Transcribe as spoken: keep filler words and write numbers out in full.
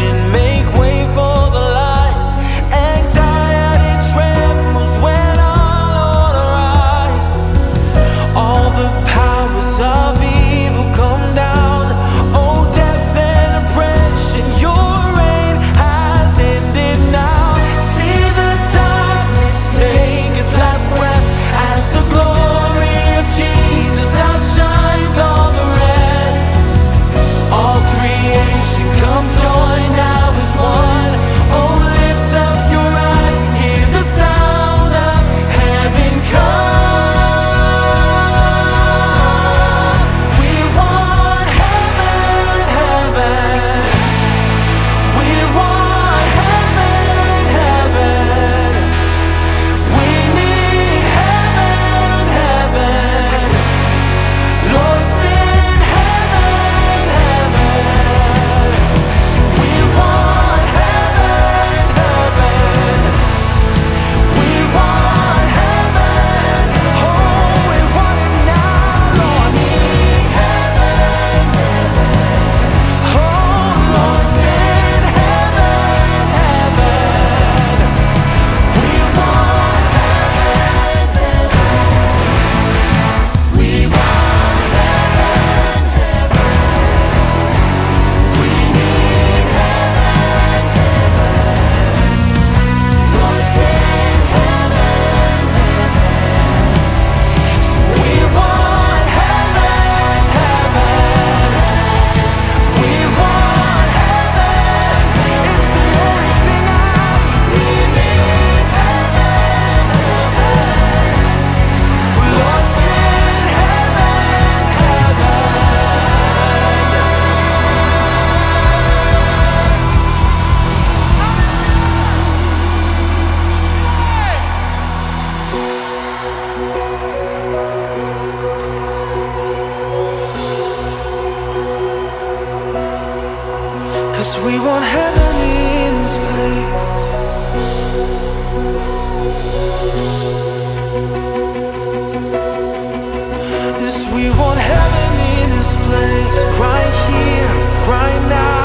vision, make way for the light. Anxiety trembles when our Lord arrives. All the powers of evil come down. Oh, death and oppression, your reign has ended now. See the darkness take its last breath as the glory of Jesus outshines all the rest. All creation come join now as one. Oh, lift up your eyes, hear the sound of heaven come. We want heaven, heaven. We want heaven, heaven. We need heaven, heaven. Lord, send heaven, heaven. So we want heaven, heaven. We want heaven. Oh, we want it now, Lord. Need heaven, heaven. Oh, Lord, send heaven, heaven. We want heaven, heaven. We want heaven, heaven. We need heaven, heaven. Lord, send heaven, heaven. So we want heaven, heaven. We want heaven. It's the only thing I need. We need heaven, heaven. Lord, send heaven, heaven. 'Cause we want heaven in this place. Yes, we want heaven in this place. Right here, right now.